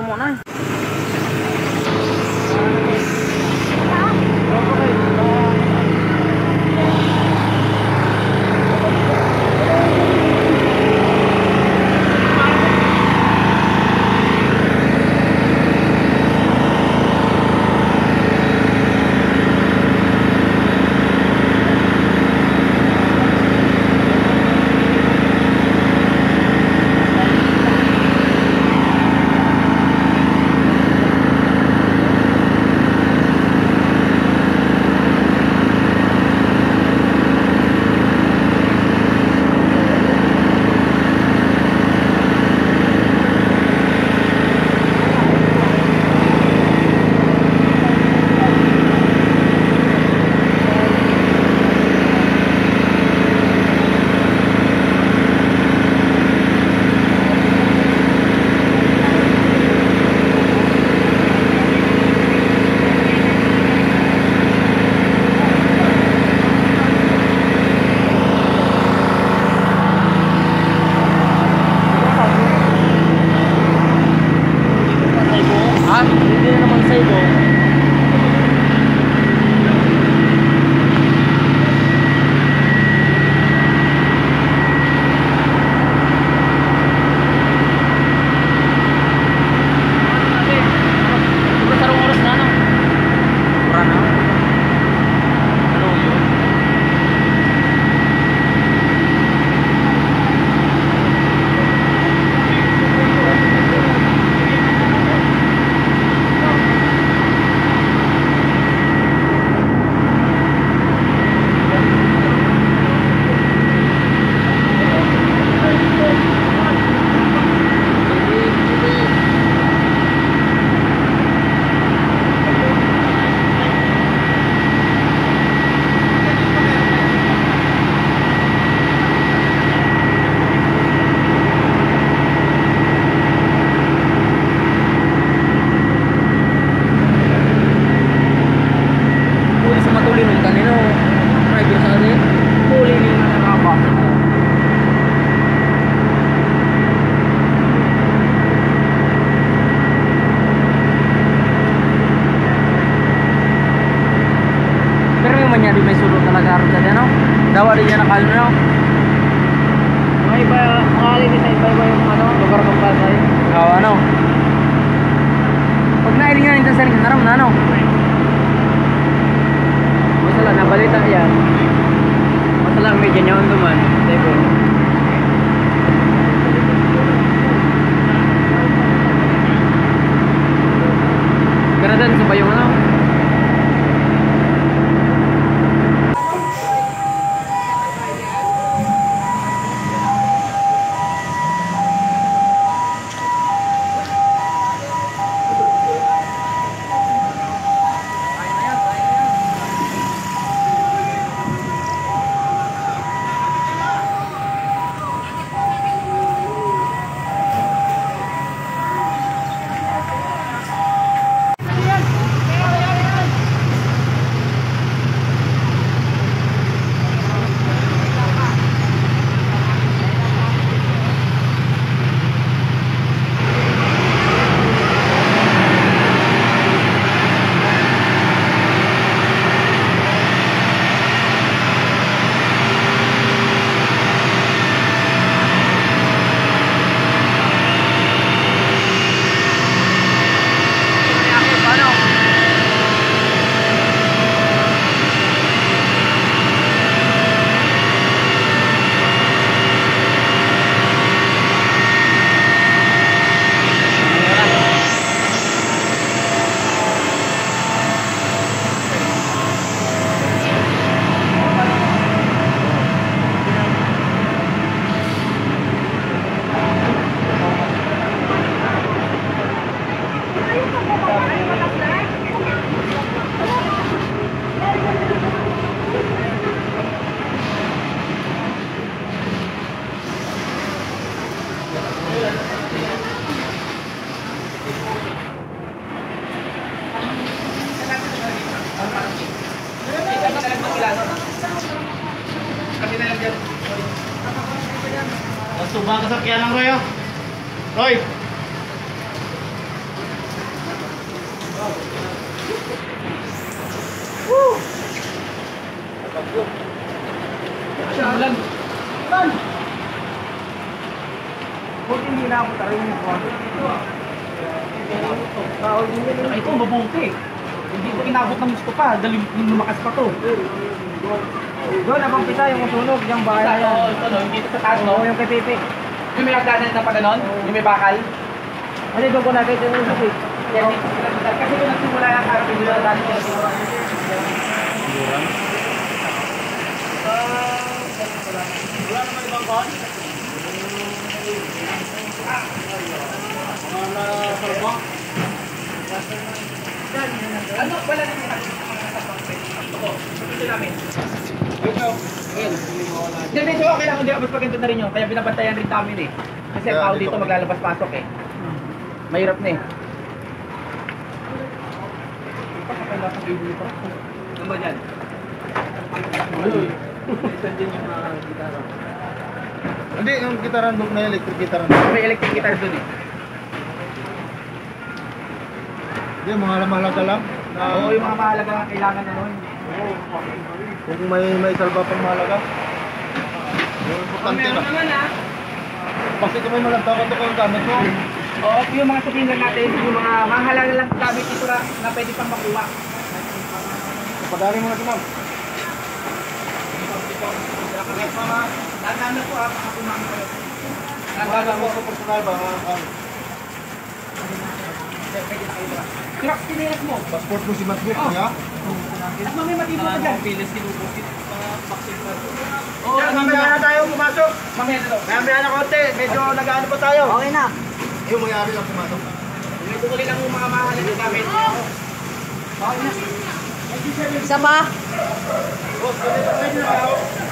mo na. Dawa rin yan nakal na. Mga iba, mga alinis na iba yung lugar ng balay. Oo, ano. Pag nailingan ito sa rin, naram na, ano. Masala, nabalita yan. Masala, may ganyan duman. Teko. Ganadan sa bayong, ano. Tuba ka sa kaya lang, Roy. Roy! naman. Buti hindi na ako tarin yung kwarto. Ay, ito, mabuti. Hindi ko inabot ng gusto pa. Dahil lumakas pa to. Doon, abang kita yung sunog, yung bahay na yan. Ito, no? Dito sa taas, no? Oo, yung kay Pipi. Yung may hagdanan na pa ganon? Yung may bakal? Kasi doon ko nakita yung usok eh. Kaya dito sila sila. Kasi kung nagsimula yung harap, hindi na dati sila siguro. Wala naman ibang kon? Ano? Wala naman ito namin. Hindi, medyo okay lang. Hindi, magpaganda na rin yun. Kaya binabantayan rin namin eh. Kasi ang tao dito maglalabas-pasok eh. Mahirap na eh. Ano ba dyan? Hindi, yung gitaran doon na electric gitaran. May electric guitar dun eh. Hindi, mga mahalaga lang. Oo, yung mga mahalaga na kailangan na nun. Kung may salba pang mahalaga. Yung importante na. naman ah. Bakit kung may malagtawa ito kung gamit mo? Oo, yung mga sabihin natin, yung mga mahalaga lang gamit dito na pwede pang makuha. Padari mo na ito, ma'am. Tandaan na po ah, mga kumama kayo. Tandaan mo sa personal ba? Truck, pinilas mo. Passport mo si Matbuk niya? At mamay matibok ka dyan. Pilis sinubukit. Oo, mamaya na tayo pumasok. Mamaya na daw. Mamaya na konti, medyo nag-ano pa tayo. Okay na. Yung may-ari lang pumasok. May tukuli lang yung mga mahalaga gamit. Isa pa? Boss, pwede na kayo.